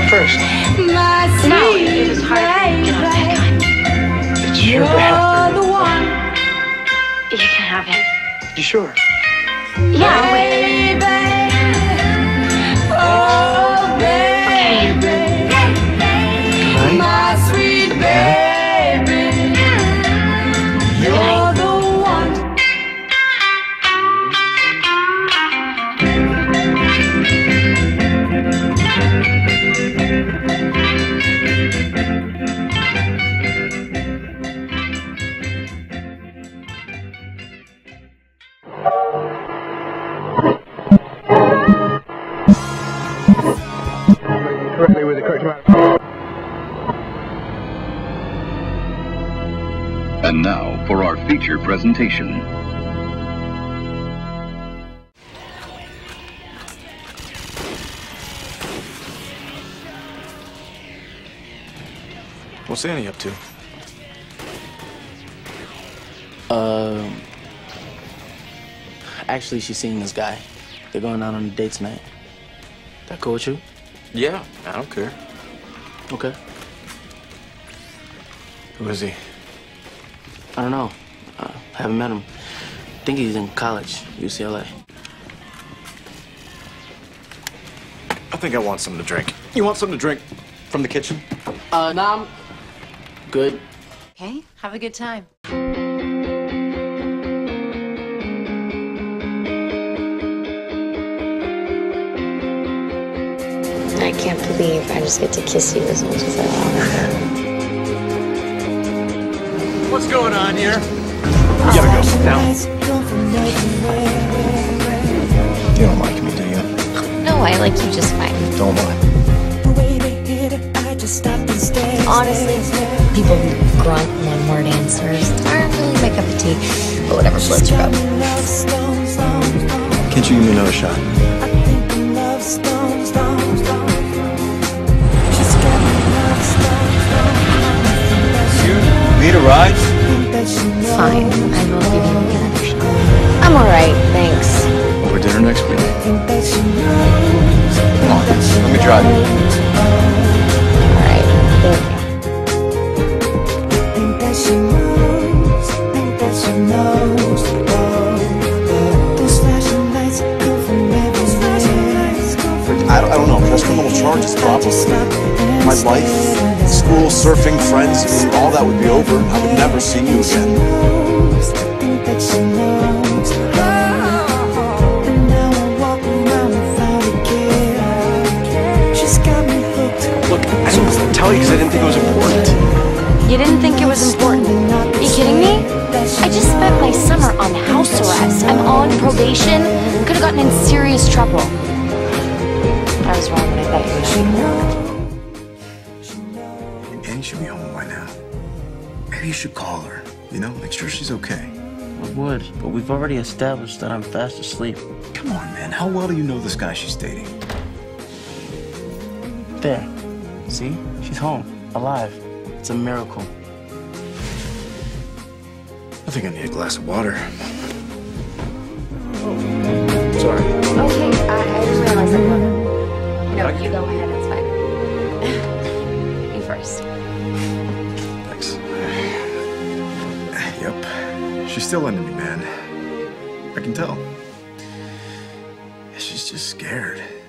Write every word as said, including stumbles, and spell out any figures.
first. No, it was hard to get off that time. It's your bathroom. The one. You can have it. You sure? Yeah, I'll wait. Oh, baby. Right? My sweet baby. You're the one. Correctly with the correct amount. And now for our feature presentation. What's Annie up to? Um, actually, she's seeing this guy. They're going out on a date tonight. That cool with you? Yeah, I don't care. Okay. Who is he? I don't know. Uh, I haven't met him. I think he's in college, U C L A. I think I want something to drink. You want something to drink from the kitchen? Uh, nah, I'm good. Okay, have a good time. I can't believe I just get to kiss you as much as I want. What's going on here? We gotta go. Now. You don't like me, do you? No, I like you just fine. Don't lie. Honestly, people who grunt one-word answers aren't really my cup of tea, but whatever floats your boat. Can't you give me another shot? Need a ride? Fine, I will give you another shot. I'm alright, thanks. Over dinner next week? Come on, let me drive you. Alright, thank you. I don't, I don't know, press criminal charges probably. My life, school, surfing, friends, I mean, all that would be over. I would never see you again. Look, I didn't tell you because I didn't think it was important. You didn't think it was important? Are you kidding me? I just spent my summer on house arrest. I'm on probation. Could have gotten in serious trouble. I was wrong when I thought you were. Annie should be home by now. Maybe you should call her, you know, make sure she's okay. I would, but we've already established that I'm fast asleep. Come on, man, how well do you know this guy she's dating? There. See? She's home. Alive. It's a miracle. I think I need a glass of water. Oh, sorry. Okay, I, I just realized that. No, you go ahead, it's fine. You first. Thanks. Yep. She's still into me, man. I can tell. She's just scared.